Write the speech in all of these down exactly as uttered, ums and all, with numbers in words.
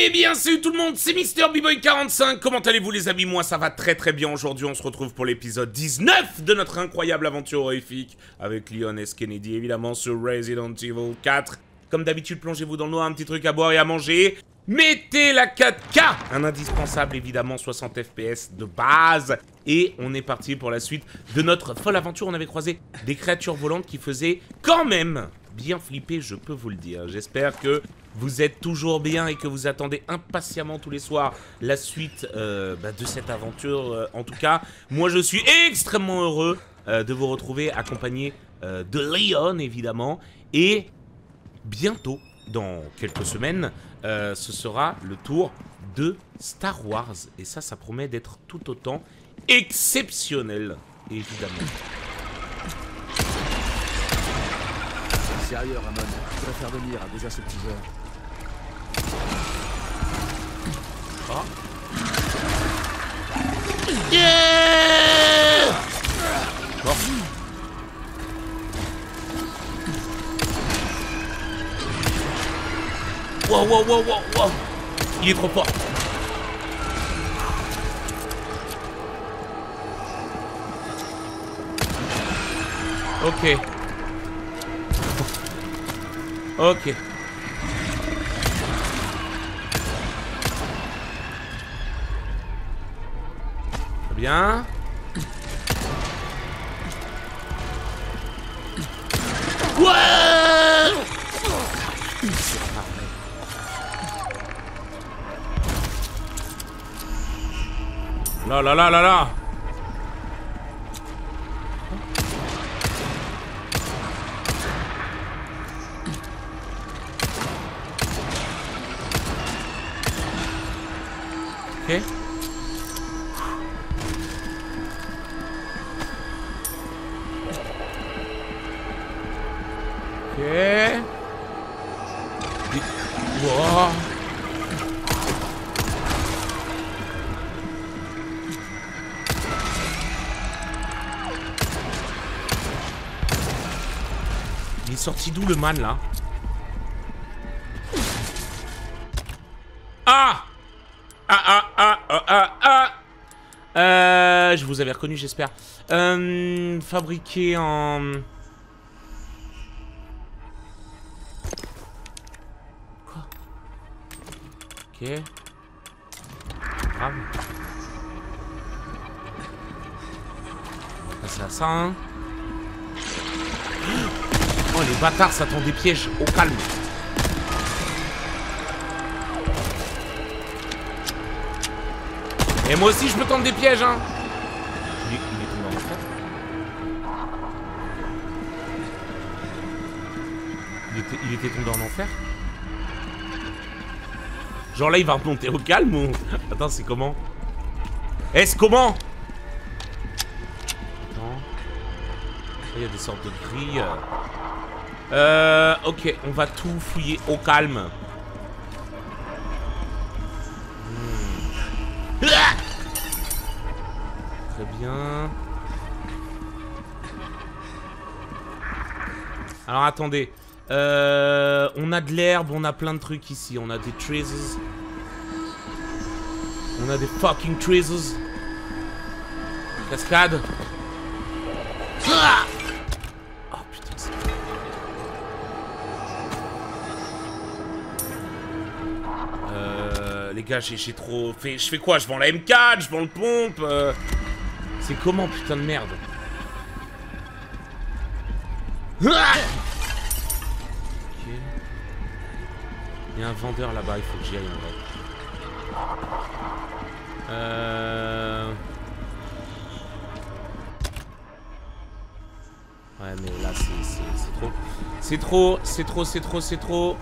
Eh bien salut tout le monde, c'est Mister B-Boy quarante-cinq, comment allez-vous les amis? Moi ça va très très bien. Aujourd'hui on se retrouve pour l'épisode dix-neuf de notre incroyable aventure horrifique avec Leon S. Kennedy, évidemment sur Resident Evil quatre. Comme d'habitude, plongez-vous dans le noir, un petit truc à boire et à manger. Mettez la quatre K, un indispensable évidemment, soixante F P S de base. Et on est parti pour la suite de notre folle aventure. On avait croisé des créatures volantes qui faisaient quand même bien flipper, je peux vous le dire. J'espère que vous êtes toujours bien et que vous attendez impatiemment tous les soirs la suite euh, bah, de cette aventure. Euh, en tout cas, moi je suis extrêmement heureux euh, de vous retrouver accompagné euh, de Leon évidemment. Et bientôt, dans quelques semaines, euh, ce sera le tour de Star Wars. Et ça, ça promet d'être tout autant exceptionnel, évidemment. Sérieux, Ramon, je préfère venir à déjà ce petit heure. Oh. Yeah bon. Wow, wow, wow, wow, wow. Il est trop fort. Ok. Ok. Très bien. Ouais. Là là là là là. Ok. Ok. Wow. Il est sorti d'où le man là? Ah! Ah ah ah ah ah ah. Euh, je vous avais reconnu, j'espère. Euh, fabriqué en... Quoi? Ok. Grave. On va passer à ça, hein. Oh, les bâtards, ça tend des pièges. Au calme. Et moi aussi je peux tendre des pièges hein. Il est, il est tombé en enfer. Il était, il était tombé en enfer. Genre là il va remonter au calme ou... Attends c'est comment? Est-ce comment? Attends. Il y a des sortes de grilles. Euh... Ok, on va tout fouiller au calme. Très bien. Alors attendez. Euh, on a de l'herbe, on a plein de trucs ici. On a des trees. On a des fucking trees. Cascade. Ah oh putain c'est... Euh, les gars j'ai trop fait... Je fais quoi? Je vends la M quatre, je vends le pompe euh... C'est comment, putain de merde? Ah ok. Il y a un vendeur là-bas, il faut que j'y aille en vrai. Euh... Ouais mais là c'est trop. C'est trop, c'est trop, c'est trop, c'est trop.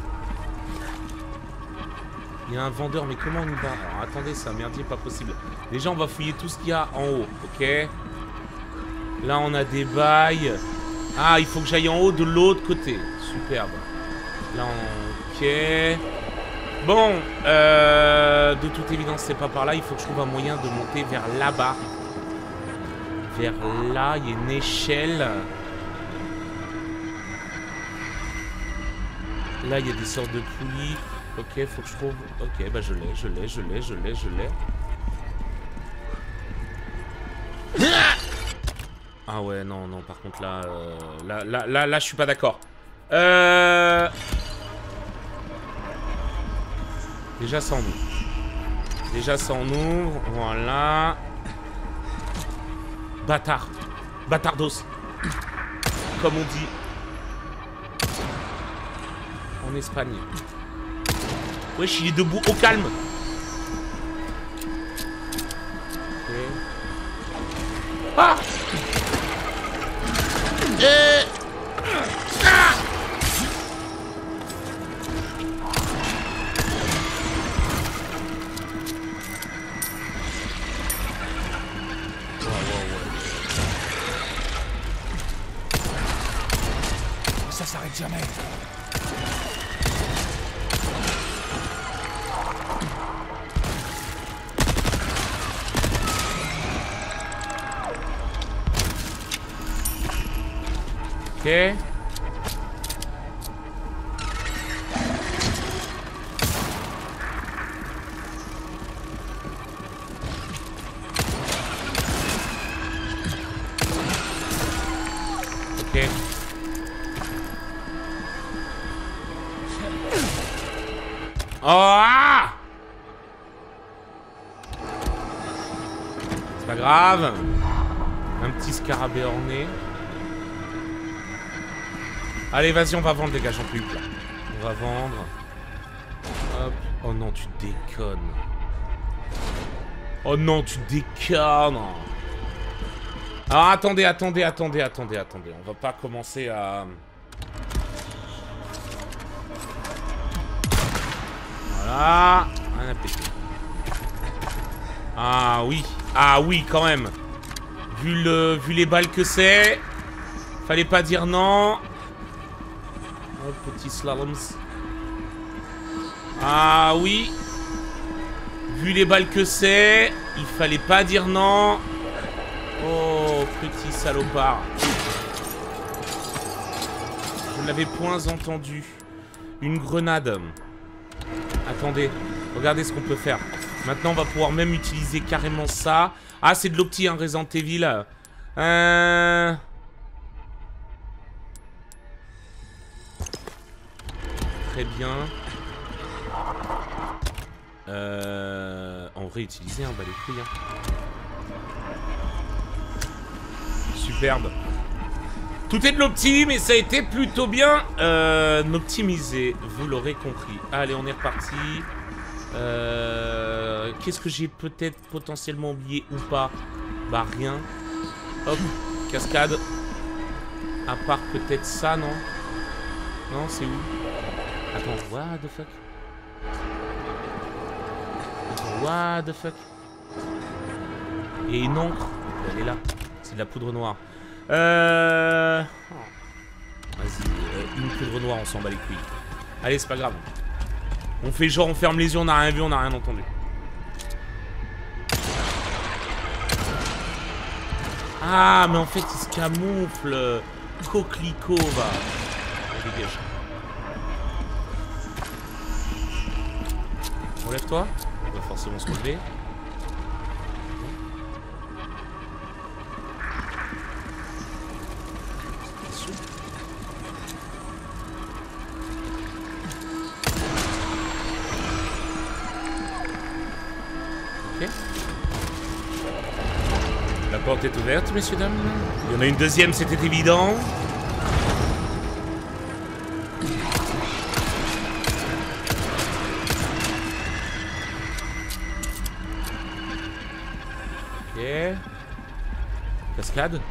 Il y a un vendeur, mais comment on y va? Alors attendez, c'est un merdier pas possible. Déjà on va fouiller tout ce qu'il y a en haut, ok? Là on a des bails. Ah, il faut que j'aille en haut de l'autre côté. Superbe. Là on... Ok. Bon, euh, de toute évidence c'est pas par là. Il faut que je trouve un moyen de monter vers là-bas. Vers là, il y a une échelle. Là il y a des sortes de poulies. Ok, faut que je trouve... Ok, bah je l'ai, je l'ai, je l'ai, je l'ai, je l'ai. Ah ouais, non, non, par contre là... Euh, là, là, là, là, je suis pas d'accord. Euh... Déjà, ça en ouvre. Déjà, ça en ouvre. Voilà. Bâtard. Bâtardos. Comme on dit. En Espagne. Wesh, il est debout au calme. Ok. Ah euh... ah Ça s'arrête jamais. Ok. Ok. Oh ah, c'est pas grave. Un petit scarabée orné. Allez, vas-y, on va vendre, les gars, j'en peux plus, là. On va vendre. Hop. Oh non, tu déconnes. Oh non, tu déconnes. Alors, attendez, attendez, attendez, attendez, attendez. On va pas commencer à... Voilà. Rien à péter. Ah oui. Ah oui, quand même. Vu, le, vu les balles que c'est, fallait pas dire non. Oh, petit slaloms. Ah oui. Vu les balles que c'est, il fallait pas dire non. Oh, petit salopard. Je n'avais point entendu. Une grenade. Attendez, regardez ce qu'on peut faire. Maintenant, on va pouvoir même utiliser carrément ça. Ah, c'est de l'opti, hein, Resident Evil. Euh... Très bien. Euh... En vrai, utiliser, hein, bah les couilles. Hein. Superbe. Tout est de l'opti, mais ça a été plutôt bien euh, optimisé. Vous l'aurez compris. Allez, on est reparti. Euh, Qu'est-ce que j'ai peut-être potentiellement oublié ou pas? Bah, rien. Hop, cascade. À part peut-être ça, non? Non, c'est où? Attends, what the fuck? What the fuck? Et une encre. Elle est là. C'est de la poudre noire. Euh... Vas-y, euh, une poudre noire, on s'en bat les couilles. Allez, c'est pas grave. On fait genre, on ferme les yeux, on n'a rien vu, on n'a rien entendu. Ah, mais en fait, il se camoufle. Coquelicot, va. Dégage. Relève-toi. On va forcément se relever. Ok. La porte est ouverte, messieurs, dames. Il y en a une deuxième, c'était évident. Ok. Cascade.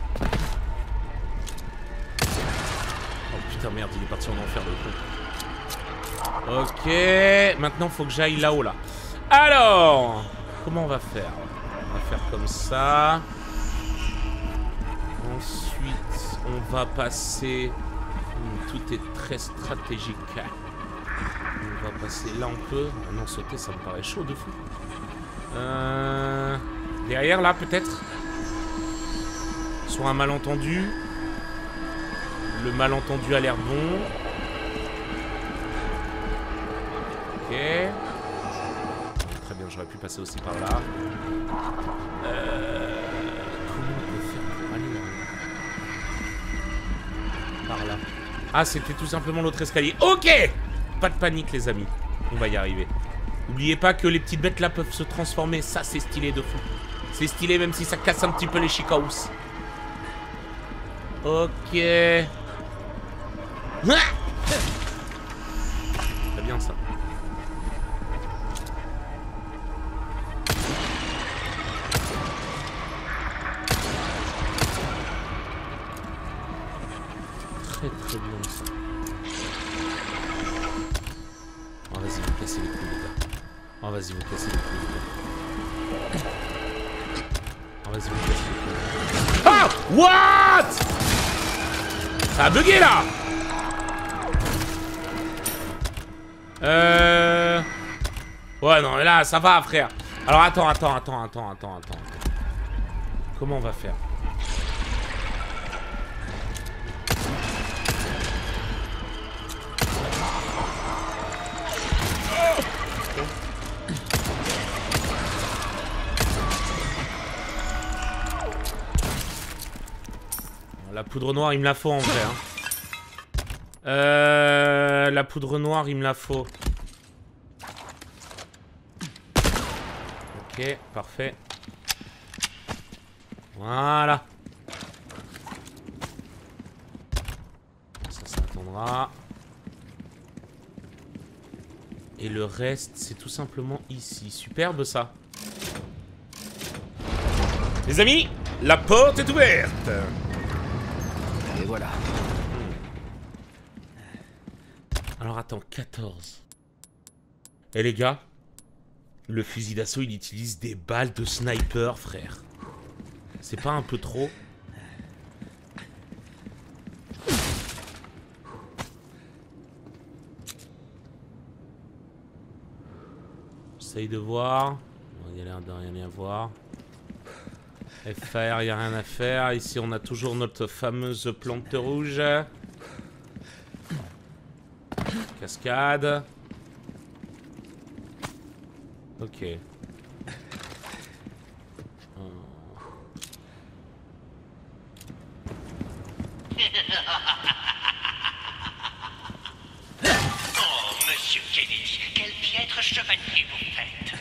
Oh putain, merde, il est parti en enfer de con. Ok. Maintenant, faut que j'aille là-haut, là. Alors, comment on va faire? On va faire comme ça. Ensuite, on va passer... Tout est très stratégique. On va passer là, on peut. Oh non, sauter, ça me paraît chaud de fou. Euh... Derrière, là, peut-être. Sur un malentendu. Le malentendu a l'air bon. Ok. Très bien, j'aurais pu passer aussi par là. Euh... Comment on peut faire pour aller là? Par là. Ah, c'était tout simplement l'autre escalier. Ok! Pas de panique, les amis. On va y arriver. N'oubliez pas que les petites bêtes là peuvent se transformer. Ça, c'est stylé de fou. C'est stylé même si ça casse un petit peu les chicaos. Ok. Ah! Très bien ça. Très très bien ça. Oh vas-y vous cassez les couilles les gars. Oh vas-y vous cassez les couilles les gars. Oh vas-y vous cassez les couilles. Ah! What? Ça a bugué là. Euh... Ouais non mais là ça va frère. Alors attends, attends, attends, attends, attends, attends. Comment on va faire? La poudre noire, il me la faut en vrai. Hein. Euh, la poudre noire, il me la faut. Ok, parfait. Voilà. Ça, ça attendra. Et le reste, c'est tout simplement ici. Superbe ça. Les amis, la porte est ouverte. Et voilà. Alors attends, quatorze. Eh les gars, le fusil d'assaut il utilise des balles de sniper, frère. C'est pas un peu trop? J'essaye de voir. Il y a l'air de rien y avoir. F R, il n'y a rien à faire. Ici, on a toujours notre fameuse plante rouge. Cascade. Ok. Oh. Oh, Monsieur Kennedy, quel piètre chevalier vous faites.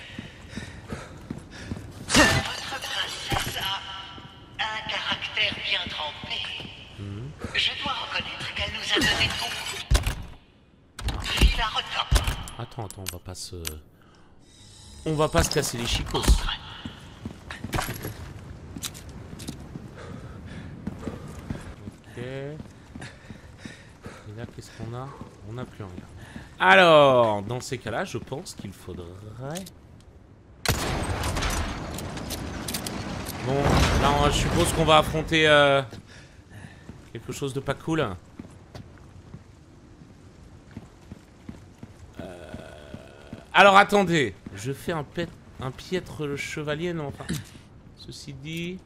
Votre princesse a un caractère bien trempé. Mmh. Je dois reconnaître qu'elle nous a donné beaucoup. Fil à retordre. Attends, attends, on va pas se... On va pas se casser les chicos. Ok. Et là, qu'est-ce qu'on a? On n'a plus rien. Alors, dans ces cas-là, je pense qu'il faudrait... Bon, là, on, je suppose qu'on va affronter euh, quelque chose de pas cool. Euh, alors, attendez. Je fais un, pet, un piètre chevalier, non, enfin... Ceci dit...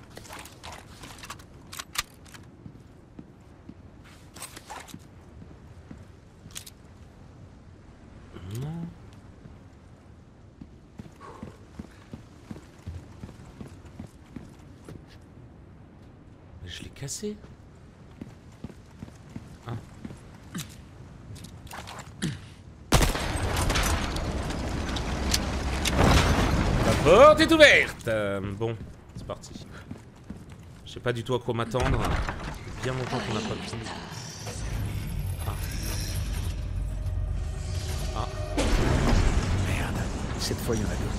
Non... Je l'ai cassé. Ah. La porte est ouverte. euh, Bon, c'est parti. Je sais pas du tout à quoi m'attendre. Bien longtemps qu'on n'a pas le temps. Ah. Ah. Merde. Cette fois, il y en a deux.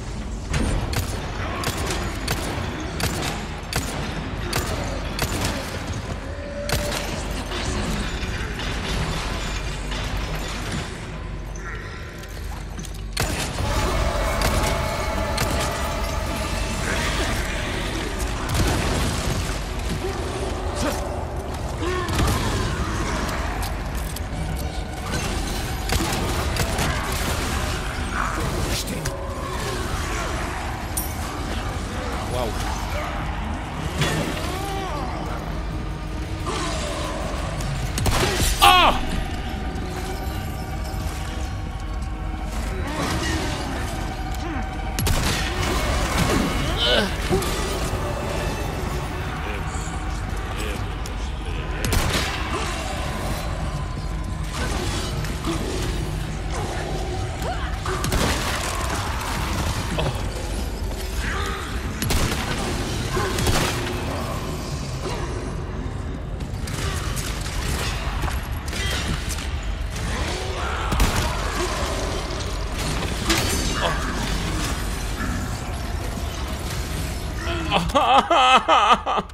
Ah.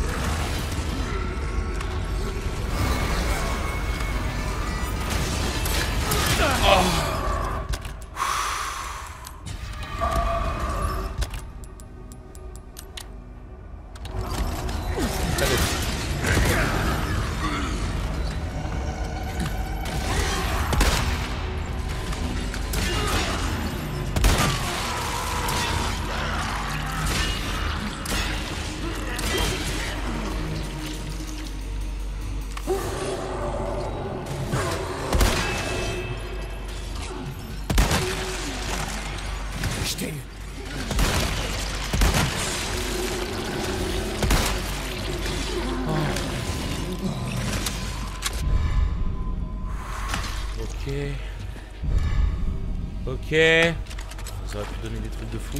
Ok. Ça aurait pu donner des trucs de fou.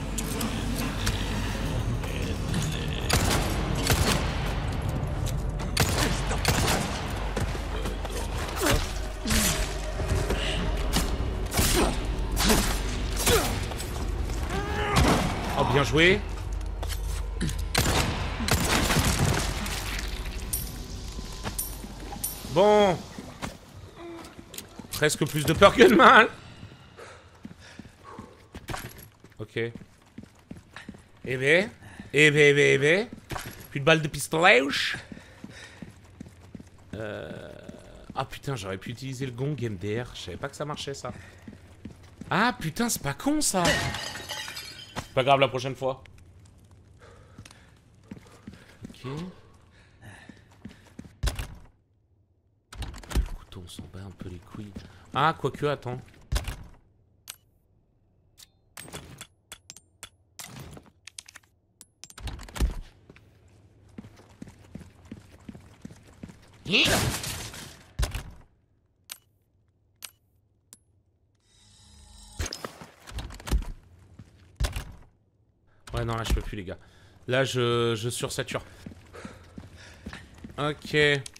Oh, bien joué. Bon. Presque plus de peur que de mal. Ok. Eh ben. Eh ben, eh ben, eh ben. Plus de balles de pistolet. Euh... Ah putain, j'aurais pu utiliser le gong M D R. Je savais pas que ça marchait, ça. Ah putain, c'est pas con, ça. C'est pas grave, la prochaine fois. Ok. Le couteau, on s'en bat un peu les couilles. Ah, quoique, attends. Ouais, non, là, je peux plus, les gars. Là, je, je sursature. Ok.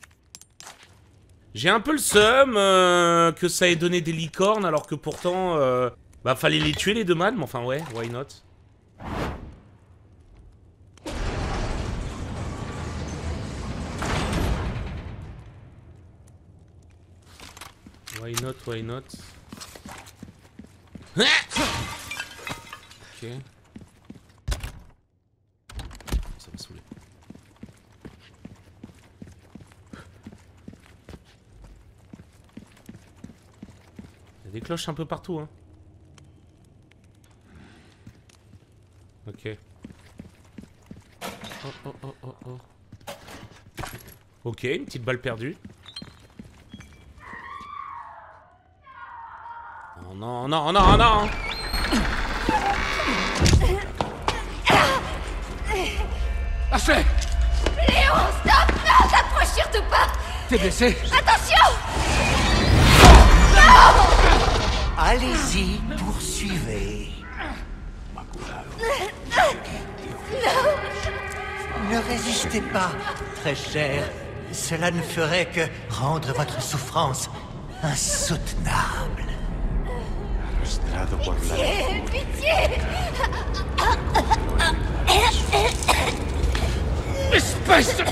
J'ai un peu le seum euh, que ça ait donné des licornes, alors que pourtant... Euh, bah, fallait les tuer, les deux mâles, mais enfin, ouais, why not? Why not, why not? Ok. Ça m'a saoulé. Il y a des cloches un peu partout, hein. Ok. Oh, oh, oh, oh, oh. Ok, une petite balle perdue. Oh non, non, non, non! Ashley! Léon, stop! Non, t'approches surtout pas! T'es blessé? Attention! Allez-y, poursuivez. Ne résistez pas, très cher. Cela ne ferait que rendre votre souffrance insoutenable. Pitié, pitié! Espèce de...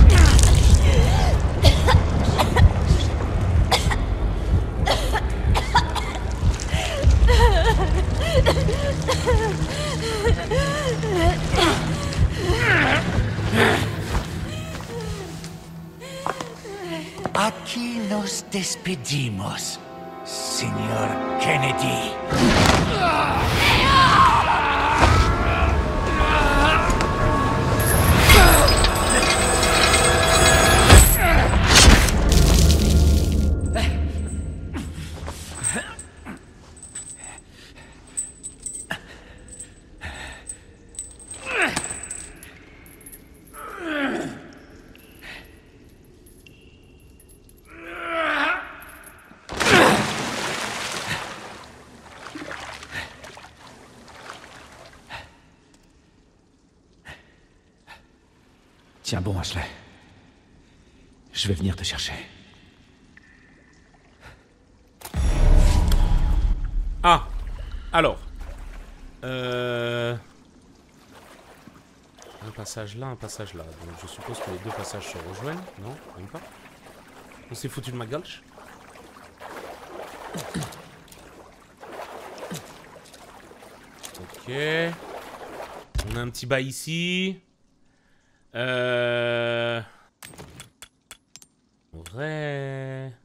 Aquí nos despedimos, señor Kennedy. Tiens bon, Ashley. Je vais venir te chercher. Ah. Alors. Euh... Un passage là, un passage là. Donc je suppose que les deux passages se rejoignent. Non, même pas. On s'est foutu de ma gauche. Ok. On a un petit bail ici. Euh... En vrai...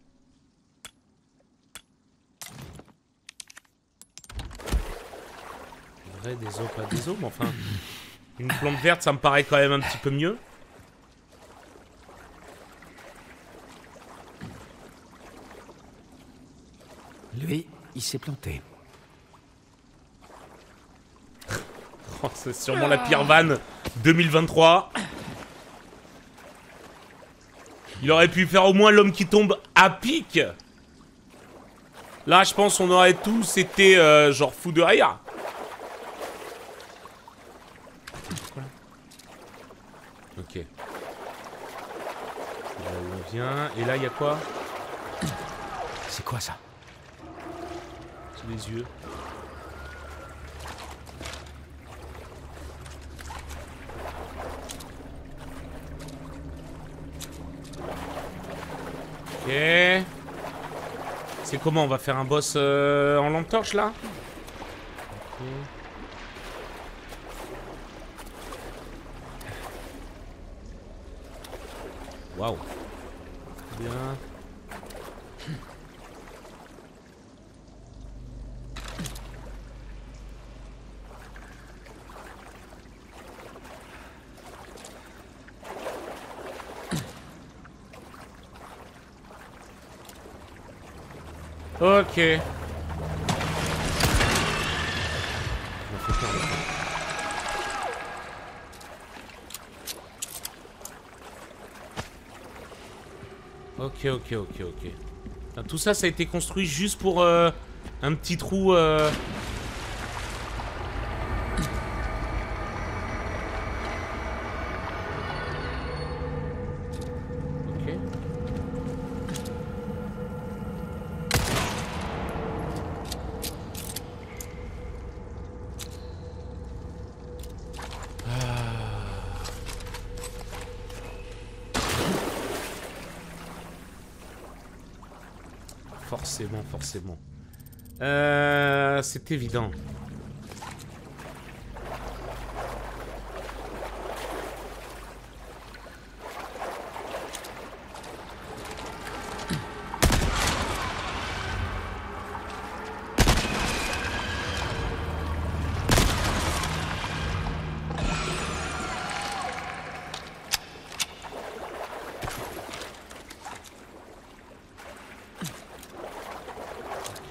En vrai, des os, pas des os, mais enfin... Une plante verte, ça me paraît quand même un petit peu mieux. Lui, il s'est planté. Oh, c'est sûrement la pire vanne deux mille vingt-trois. Il aurait pu faire au moins l'homme qui tombe à pic. Là, je pense on aurait tous été euh, genre fous de rire. Ok. Là où on vient. Et là, il y a quoi? C'est quoi ça? Sous les yeux. Ok. C'est comment? On va faire un boss euh, en lampe torche là? Ok. Waouh. Bien. Ok. Ok, ok, ok, ok. Enfin, tout ça, ça a été construit juste pour euh, un petit trou... Euh... Ok. Forcément, forcément. Euh, c'est évident. Ok.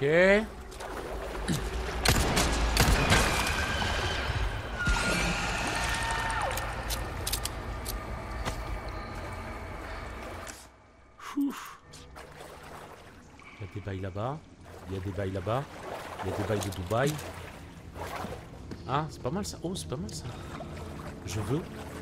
Ouf. Il y a des bails là-bas. Il y a des bails là-bas. Il y a des bails de Dubaï. Ah, c'est pas mal ça. Oh, c'est pas mal ça. Je veux.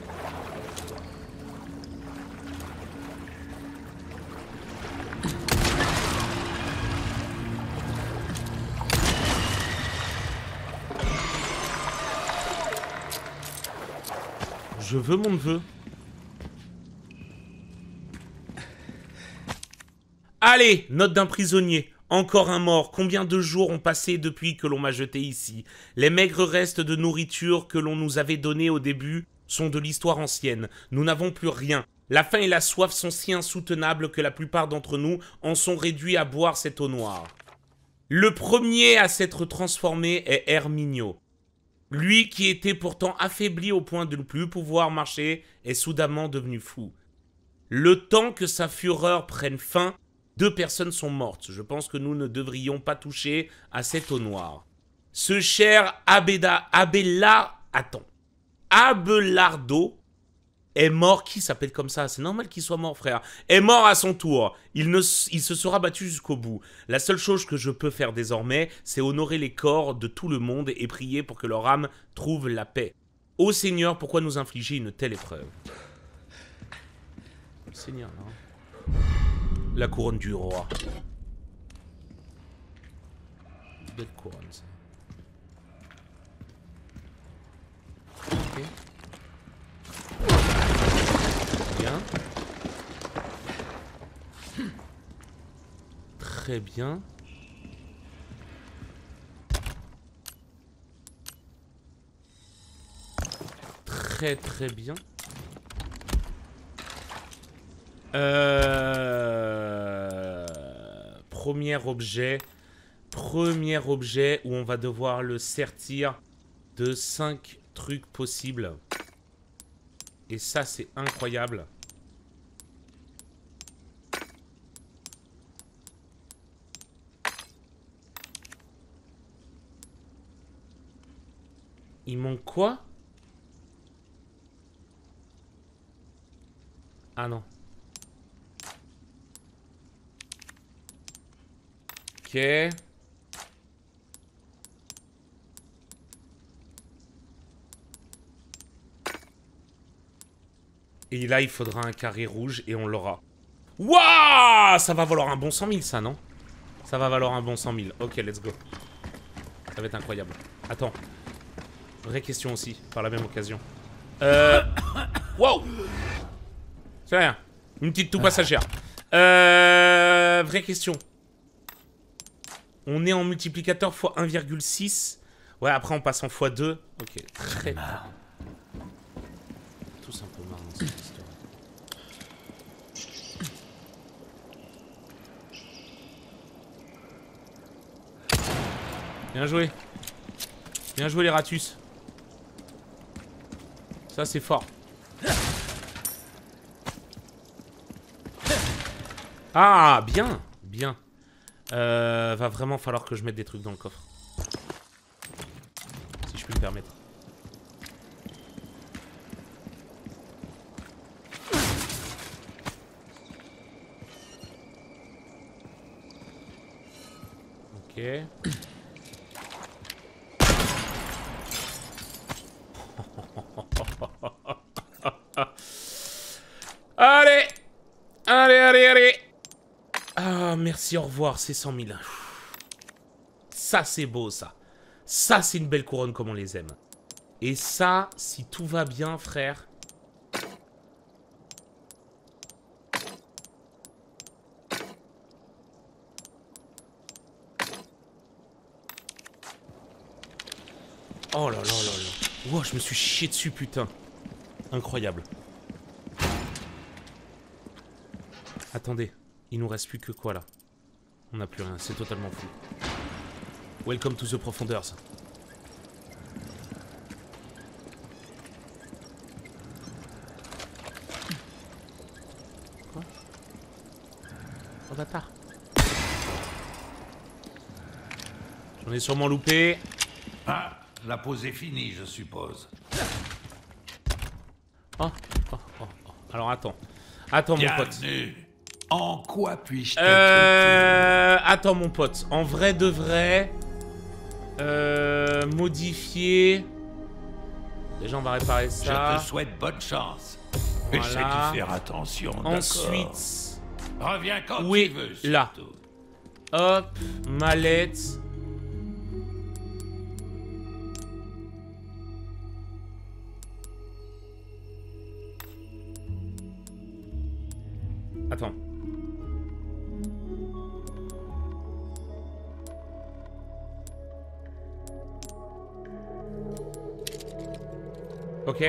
Je veux mon neveu. Allez, note d'un prisonnier. Encore un mort. Combien de jours ont passé depuis que l'on m'a jeté ici? Les maigres restes de nourriture que l'on nous avait donnés au début sont de l'histoire ancienne. Nous n'avons plus rien. La faim et la soif sont si insoutenables que la plupart d'entre nous en sont réduits à boire cette eau noire. Le premier à s'être transformé est Herminio. Lui qui était pourtant affaibli au point de ne plus pouvoir marcher est soudainement devenu fou. Le temps que sa fureur prenne fin, deux personnes sont mortes. Je pense que nous ne devrions pas toucher à cette eau noire. Ce cher Abeda, Abela, attends, Abelardo est mort. Qui s'appelle comme ça? C'est normal qu'il soit mort, frère. Est mort à son tour. Il, ne, il se sera battu jusqu'au bout. La seule chose que je peux faire désormais, c'est honorer les corps de tout le monde et prier pour que leur âme trouve la paix. Ô Seigneur, pourquoi nous infliger une telle épreuve? Seigneur, non? La couronne du roi. Belle couronne, ça. Ok. très bien. Très très bien. Euh... Premier objet. Premier objet où on va devoir le sertir de cinq trucs possibles. Et ça, c'est incroyable. Il manque quoi? Ah non. Ok. Et là, il faudra un carré rouge et on l'aura. Waouh! Ça va valoir un bon cent mille, ça, non? Ça va valoir un bon cent mille. Ok, let's go. Ça va être incroyable. Attends. Vraie question aussi, par la même occasion. Euh... Wow! C'est rien. Une petite toux passagère. Euh... Vraie question. On est en multiplicateur fois un virgule six. Ouais, après on passe en fois deux. Ok, très bien. Tous un peu marre dans cette histoire. Bien joué. Bien joué les ratus. Ça c'est fort. Ah, bien, bien. Euh, va vraiment falloir que je mette des trucs dans le coffre. Si je puis me permettre. Ok. Allez! Allez, allez, allez! Ah, merci, au revoir, c'est cent mille. Ça, c'est beau, ça. Ça, c'est une belle couronne comme on les aime. Et ça, si tout va bien, frère... Oh là là là là. Wow, je me suis chié dessus, putain. Incroyable. Attendez. Il nous reste plus que quoi là? On n'a plus rien, c'est totalement fou. Welcome to the profondeurs. Quoi? Oh bâtard. J'en ai sûrement loupé. Ah, la pause est finie, je suppose. Oh, oh, oh, oh. Alors attends. Attends mon pote. Bienvenue. En quoi puis-je t'être Euh... Attends mon pote. En vrai de vrai... Euh... Modifier... Déjà on va réparer ça. Je te souhaite bonne chance. Essaie Voilà. d'y faire attention, d'accord. Ensuite... Reviens quand Oui, tu veux, là. surtout. Hop, mallette. Attends. Ok.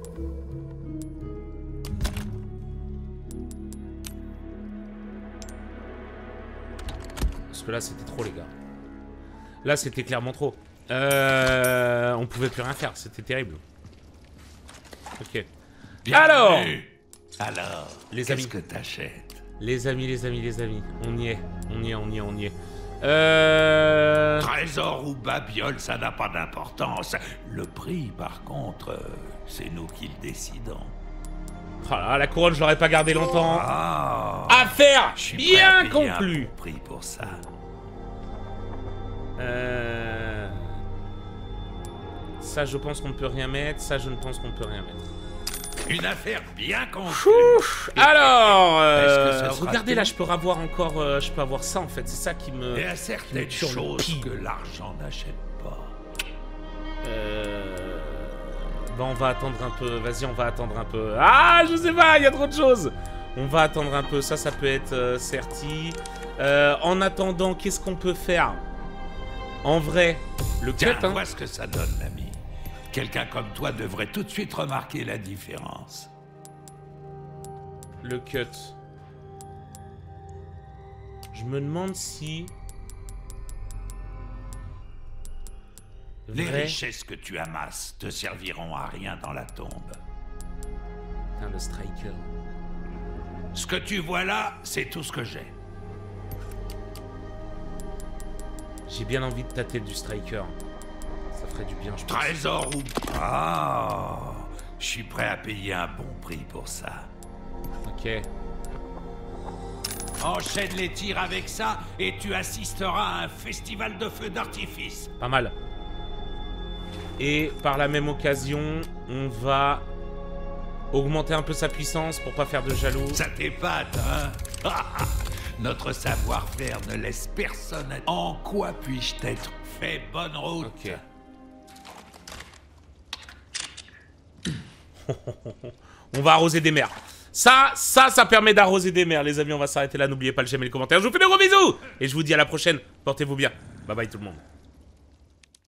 Parce que là, c'était trop, les gars. Là, c'était clairement trop. Euh, on pouvait plus rien faire. C'était terrible. Ok. Bienvenue. Alors Alors, Les amis. qu'est-ce que t'achètes? Les amis, les amis, les amis. On y est. On y est, on y est, on y est. Euh... Trésor ou babiole, ça n'a pas d'importance. Le prix, par contre, euh, c'est nous qui le décidons. Oh là, la couronne, je l'aurais pas gardée longtemps. Ah, Affaire je suis bien prêt à payer un conclue. bon prix pour ça. Euh... Ça, je pense qu'on ne peut rien mettre. Ça, je ne pense qu'on ne peut rien mettre. Une affaire bien conclue. Ouf. Alors, euh, Est-ce que ce sera regardez tout? là, je peux avoir encore, euh, je peux avoir ça en fait. C'est ça qui me. Il y a certaines sur le choses pied. que l'argent n'achète pas. Euh... Bon, on va attendre un peu. Vas-y, on va attendre un peu. Ah, je sais pas, il y a trop de choses. On va attendre un peu. Ça, ça peut être euh, Certi. Euh, en attendant, qu'est-ce qu'on peut faire? En vrai, le cut, Tiens, hein. vois ce que ça donne, l'ami. Quelqu'un comme toi devrait tout de suite remarquer la différence. Le cut. Je me demande si... Les Vrai. richesses que tu amasses te serviront à rien dans la tombe. Putain, le striker. Ce que tu vois là, c'est tout ce que j'ai. J'ai bien envie de tâter du striker. Ça ferait du bien, je pense. Trésor ou... Ah, je suis prêt à payer un bon prix pour ça. Ok. Enchaîne les tirs avec ça et tu assisteras à un festival de feux d'artifice. Pas mal. Et par la même occasion, on va augmenter un peu sa puissance pour pas faire de jaloux. Ça t'épate, hein? Notre savoir-faire ne laisse personne à... En quoi puis-je t'être? Fais bonne route. Ok. On va arroser des mers. Ça, ça, ça permet d'arroser des mers, les amis. On va s'arrêter là. N'oubliez pas le j'aime et le commentaire. Je vous fais des gros bisous. Et je vous dis à la prochaine. Portez-vous bien. Bye bye tout le monde.